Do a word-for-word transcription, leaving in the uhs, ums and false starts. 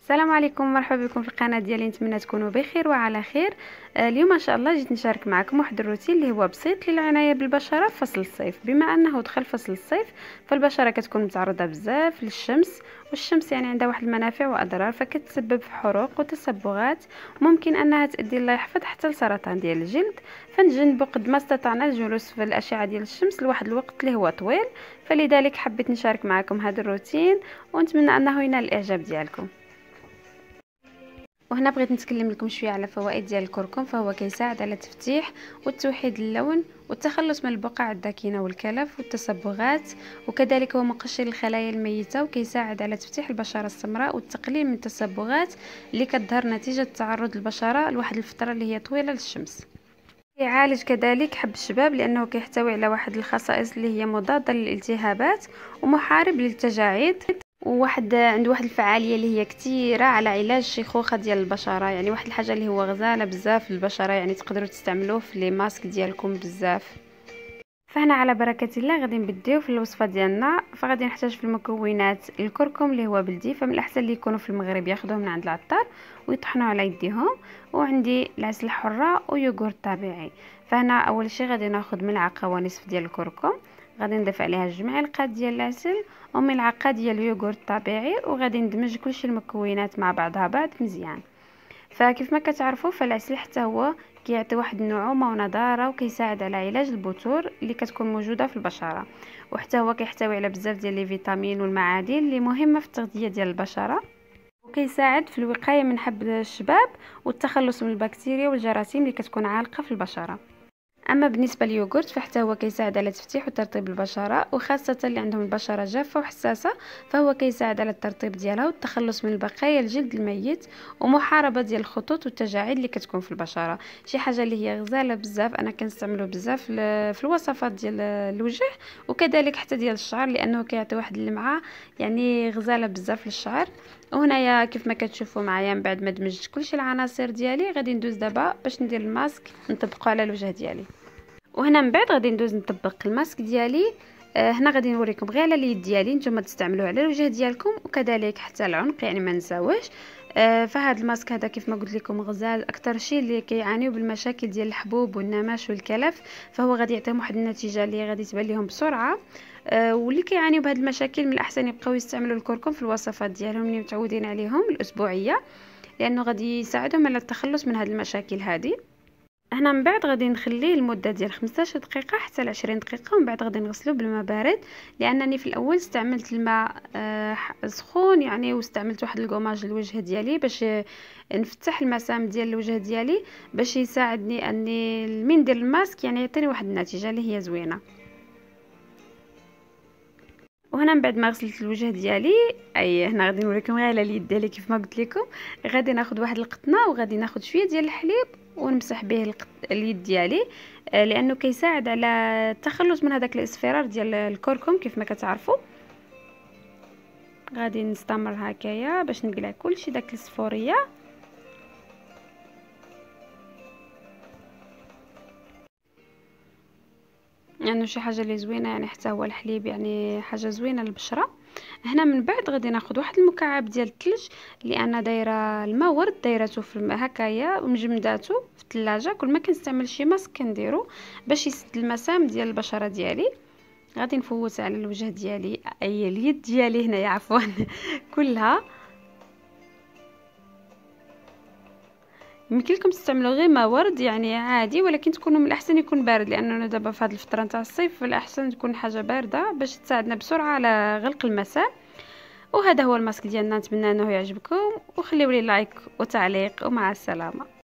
السلام عليكم، مرحبا بكم في القناه ديالي. نتمنى تكونوا بخير وعلى خير. آه، اليوم ان شاء الله جيت نشارك معكم واحد الروتين اللي هو بسيط للعنايه بالبشره في فصل الصيف. بما انه دخل فصل الصيف فالبشره كتكون متعرضه بزاف للشمس، والشمس يعني عندها واحد المنافع واضرار، فكتسبب في حروق وتصبغات، ممكن انها تؤدي الله يحفظ حتى لسرطان ديال الجلد. فنتجنبوا قد ما استطعنا الجلوس في الاشعه ديال الشمس لواحد الوقت اللي هو طويل، فلذلك حبيت نشارك معكم هذا الروتين ونتمنى انه ينال الاعجاب ديالكم. وهنا بغيت نتكلم لكم شويه على فوائد ديال الكركم. فهو كيساعد على تفتيح وتوحيد اللون والتخلص من البقع الداكنه والكلف والتصبغات، وكذلك هو مقشر الخلايا الميته، وكيساعد على تفتيح البشره السمراء والتقليل من التصبغات اللي كتظهر نتيجه تعرض البشره لواحد الفتره اللي هي طويله للشمس. يعالج كذلك حب الشباب لانه كيحتوي على واحد الخصائص اللي هي مضاده للالتهابات ومحارب للتجاعيد، وواحد عنده واحد الفعاليه اللي هي كثيره على علاج الشيخوخه ديال البشره. يعني واحد الحاجه اللي هو غزاله بزاف للبشره، يعني تقدروا تستعملوه في لي ماسك ديالكم بزاف. فهنا على بركه الله غادي نبداو في الوصفه ديالنا. فغادي نحتاج في المكونات الكركم اللي هو بلدي، فمن الاحسن اللي يكونوا في المغرب ياخذوه من عند العطار ويطحنوا على يديهم. وعندي العسل الحره ويوغورت طبيعي. فهنا اول شيء غادي ناخذ ملعقه ونصف ديال الكركم، غادي نضيف عليها جوج معالق ديال العسل وملعقه ديال اليوغورت الطبيعي، وغادي ندمج كلشي المكونات مع بعضها بعض مزيان. فكيف ما كتعرفوا فالعسل حتى هو كيعطي واحد النعومه ونضاره، وكيساعد على علاج البثور اللي كتكون موجوده في البشره، وحتى هو كيحتوي على بزاف ديال لي فيتامين والمعادن اللي مهمه في التغذيه ديال البشره، وكيساعد في الوقايه من حب الشباب والتخلص من البكتيريا والجراثيم اللي كتكون عالقه في البشره. اما بالنسبه لليوغورت فحتى هو كيساعد على تفتيح وترطيب البشره، وخاصه اللي عندهم البشره جافه وحساسه، فهو كيساعد على الترطيب ديالها والتخلص من بقايا الجلد الميت ومحاربه ديال الخطوط والتجاعيد اللي كتكون في البشره. شي حاجه اللي هي غزاله بزاف، انا كنستعملو بزاف في الوصفات ديال الوجه وكذلك حتى ديال الشعر، لانه كيعطي واحد اللمعه يعني غزاله بزاف للشعر. وهنايا كيف ما كتشوفوا معايا من بعد ما دمجت كلشي العناصر ديالي غادي ندوز دابا باش ندير الماسك نطبقه على الوجه ديالي. وهنا من بعد غادي ندوز نطبق الماسك ديالي. آه هنا غادي نوريكم غير على اليد ديالي، نتوما تستعملوه على الوجه ديالكم وكذلك حتى العنق، يعني ما نساوهش. آه فهاد الماسك هذا كيف ما قلت لكم غزال اكثر شيء اللي كيعانيو بالمشاكل ديال الحبوب والنمش والكلف، فهو غادي يعطيهم واحد النتيجه اللي غادي تبان لهم بسرعه. آه واللي كيعانيو بهاد المشاكل من الاحسن يبقاو يستعملوا الكركم في الوصفات ديالهم اللي متعودين عليهم الاسبوعيه، لانه غادي يساعدهم على التخلص من هاد المشاكل هذه. هنا من بعد غادي نخليه لمده ديال خمسطاش دقيقه حتى ل عشرين دقيقه، ومن بعد غادي نغسلو بالماء بارد، لانني في الاول استعملت الماء آه سخون يعني، واستعملت واحد الكوماج للوجه ديالي باش نفتح المسام ديال الوجه ديالي باش يساعدني اني من ندير الماسك يعني يعطيني واحد النتيجه اللي هي زوينه. وهنا من بعد ما غسلت الوجه ديالي، اي هنا غادي نوريكم غير على اليد ديالي كيف ما قلت لكم. غادي ناخذ واحد القطنه وغادي ناخذ شويه ديال الحليب ونمسح به القط... اليد ديالي، آه لانه كيساعد على التخلص من هذاك الاصفرار ديال الكركم كيف ما كتعرفوا. غادي نستمر هكايا باش نقلع كلشي داك الصفوريه. يعني شي حاجه اللي زوينه، يعني حتى هو الحليب يعني حاجه زوينه للبشره. هنا من بعد غادي ناخذ واحد المكعب ديال الثلج اللي انا دايره الماء ورد، دايرته في الماء هكايا ومجمداته في الثلاجه. كل ما كنستعمل شي ماسك كنديرو باش يسد المسام ديال البشره ديالي. غادي نفوت على الوجه ديالي، اي اليد ديالي هنايا عفوا كلها. يمكن لكم تستعملوا غير ماء ورد يعني عادي، ولكن تكونوا من الاحسن يكون بارد، لانه دابا في هذه الفتره نتاع الصيف الاحسن تكون حاجه بارده باش تساعدنا بسرعه على غلق المسام. وهذا هو الماسك ديالنا، نتمنى انه يعجبكم، وخليوا لي لايك وتعليق، ومع السلامه.